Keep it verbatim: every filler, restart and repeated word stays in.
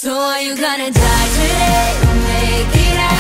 So are you gonna die today or make it out?